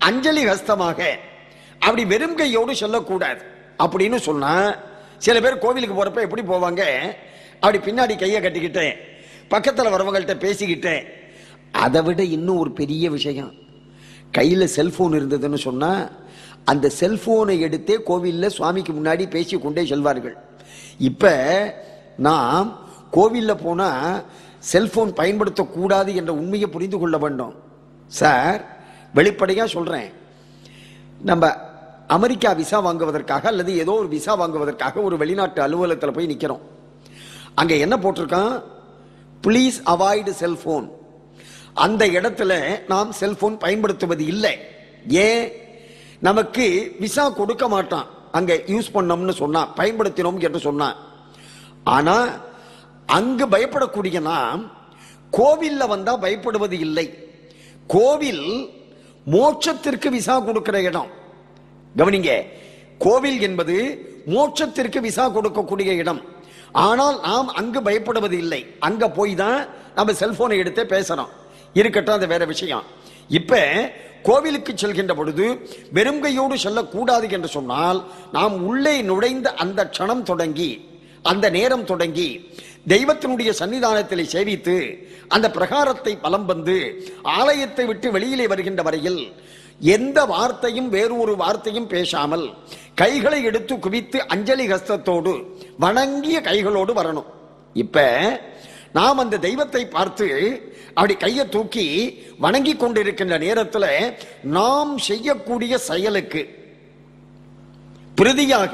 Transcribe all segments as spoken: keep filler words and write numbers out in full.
அஞ்சலி ஹஸ்தமாக அப்படி வெறும் கையோடு சொல்லக்கூடாது அப்படின்னு சொன்னா, சில பேர் கோவிலுக்கு போறப்ப எப்படி போவாங்க, அப்படி பின்னாடி கையை கட்டிக்கிட்டு பக்கத்தில் வரவங்கள்ட்ட பேசிக்கிட்டு. அதை விட இன்னும் ஒரு பெரிய விஷயம், கையில் செல்போன் இருந்ததுன்னு சொன்னா அந்த செல்போனை எடுத்தே கோவிலில் சுவாமிக்கு முன்னாடி பேசி கொண்டே செல்வார்கள். இப்ப நாம் கோவிலில் போனா செல்போன் பயன்படுத்தக்கூடாது என்ற உண்மையை புரிந்து கொள்ள வேண்டும். சார், வெளிப்படையா சொல்றேன், நம்ம அமெரிக்கா விசா வாங்குவதற்காக அல்லது ஏதோ ஒரு விசா வாங்குவதற்காக ஒரு வெளிநாட்டு அலுவலகத்தில் போய் நிற்கிறோம். அங்க என்ன போட்டிருக்கான், பிளீஸ் அவாய்டு செல்போன். அந்த இடத்துல நாம் செல்போன் பயன்படுத்துவது இல்லை. ஏன்? நமக்கு விசா கொடுக்க மாட்டான் அங்க யூஸ் பண்ணோம்னு சொன்னா, பயன்படுத்தினோம் என்று சொன்னான். ஆனா அங்கு பயப்படக்கூடிய நாம் கோவில்ல வந்தா பயப்படுவது இல்லை. கோவில் மோட்சத்திற்கு விசா கொடுக்கிற இடம். கவனிங்க, கோவில் என்பது மோட்சத்திற்கு விசா கொடுக்கக்கூடிய இடம். ஆனால் நாம் அங்கு பயப்படுவது இல்லை. அங்க போய் தான் நம்ம செல்போனை எடுத்து பேசுறோம். இருக்கட்டும், அது வேற விஷயம். இப்ப கோவிலுக்கு செல்கின்ற பொழுது வெறும் கையோடு செல்லக்கூடாது என்று சொன்னால், நாம் உள்ளே நுழைந்த அந்த க்ஷணம் தொடங்கி அந்த நேரம் தொடங்கி தெய்வத்தினுடைய சன்னிதானத்தில் சேவித்து அந்த பிரகாரத்தை பலம் வந்து ஆலயத்தை விட்டு வெளியிலே வருகின்ற வரையில் எந்த வார்த்தையும் வேறு ஒரு வார்த்தையும் பேசாமல் கைகளை எடுத்து குவித்து அஞ்சலி ஹஸ்தத்தோடு வணங்கிய கைகளோடு வரணும். இப்ப நாம் அந்த தெய்வத்தை பார்த்து அப்படி கையை தூக்கி வணங்கி கொண்டிருக்கின்ற நேரத்தில் நாம் செய்யக்கூடிய செயலுக்கு பிரதியாக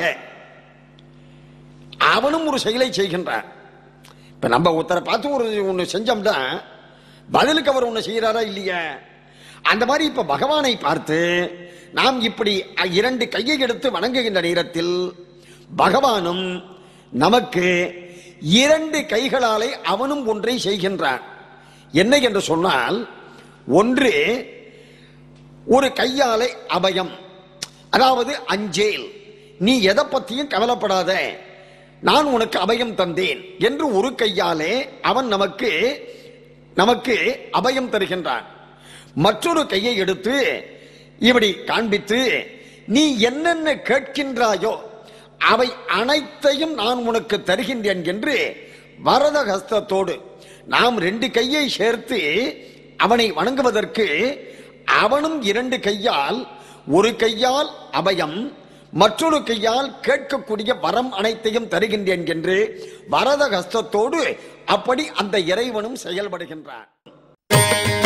அவனும் ஒரு செயலை செய்கின்றான். இப்ப நம்ம ஒருத்தரை பார்த்து ஒரு ஒண்ணு செஞ்சோம்னா பதிலுக்கு அவர் ஒண்ணு செய்யறாரா இல்லையா? அந்த மாதிரி இப்ப பகவானை பார்த்து நாம் இப்படி இரண்டு கையை எடுத்து வணங்குகின்ற நேரத்தில் பகவானும் நமக்கு இரண்டு கைகளாலே அவனும் ஒன்றை செய்கின்றான். என்ன என்று சொன்னால், ஒன்று ஒரு கையாலே அபயம், அதாவது அஞ்சேல், நீ எதை பத்தியும் கவலைப்படாத, நான் உனக்கு அபயம் தந்தேன் என்று ஒரு கையாலே அவன் நமக்கு நமக்கு அபயம் தருகின்றான். மற்றொரு கையை எடுத்து இப்படி காண்பித்து, நீ என்னென்ன கேட்கின்றாயோ அவை அனைத்தையும் நான் உனக்கு தருகின்றேன் என்று வரத ஹஸ்தத்தோடு நாம் ரெண்டு கையை சேர்த்து அவனை வணங்குவதற்கு அவனும் இரண்டு கையால், ஒரு கையால் அபயம், மற்றொரு கையால் கேட்கக்கூடிய வரம் அனைத்தையும் தருகின்றேன் என்று வரத ஹஸ்தத்தோடு அப்படி அந்த இறைவனும் செயல்படுகின்றான்.